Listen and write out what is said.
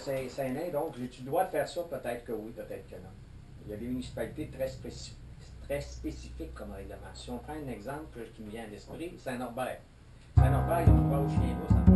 c'est un nain, donc tu dois faire ça, peut-être que oui, peut-être que non. Il y a des municipalités très spécifiques comme règlement. Si on prend un exemple qui me vient à l'esprit, Saint-Norbert. Saint-Norbert, ils ont droit aux chiens loups